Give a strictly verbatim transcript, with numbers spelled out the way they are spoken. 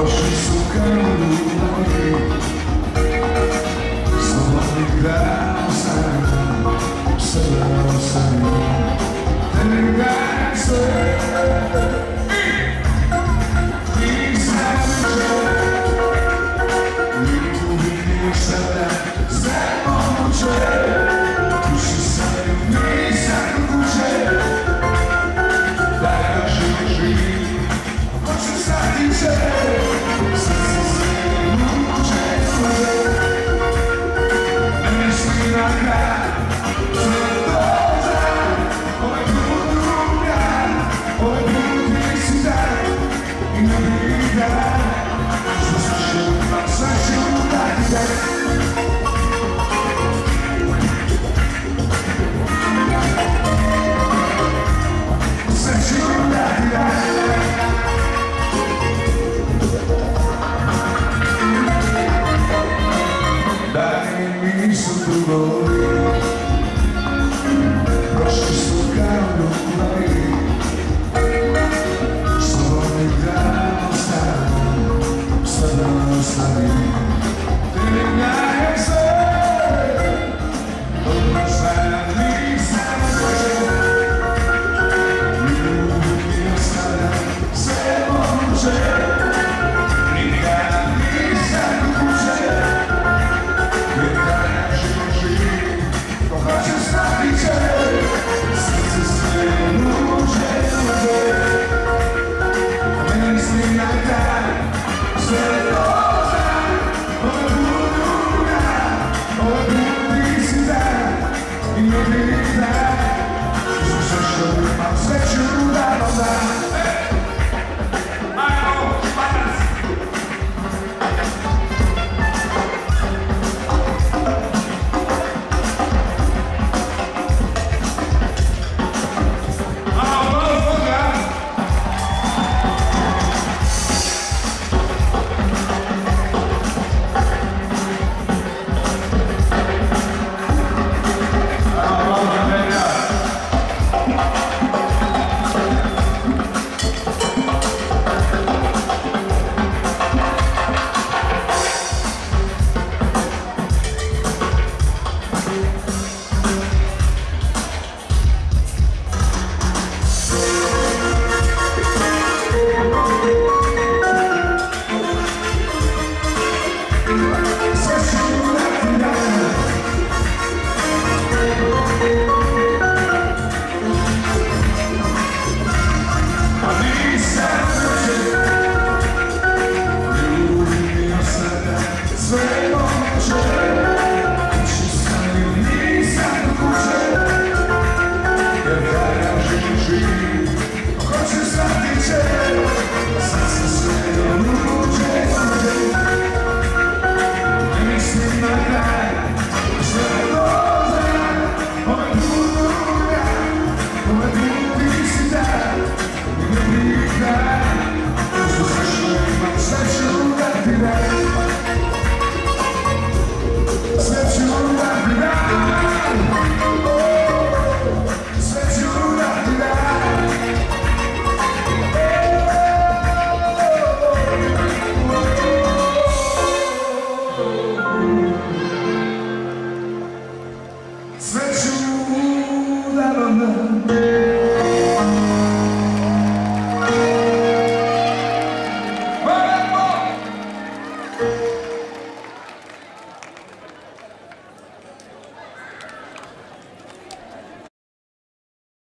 Prošli su kaludovi, slobodni grad sam, sedao sam i dajem sve. Nisam čeo, i tu vidim sada sve moguće. Uši sam i nisam kuće, da ga živi, živi, hoću stati će. Srce se muče svoje, ne misli na kraj, sve dođe. Ovaj put druga, ovaj put nisi dan i ne bih dan. Što se će upak, sve će upak i dan. Nisu drugovi, prošli su kao ljubavi, slobodni dan ostavim, sada ostavim. Ti mi dajem sve, dobro znam, nisam sve, ljubav mi ostavljam, sve moguće.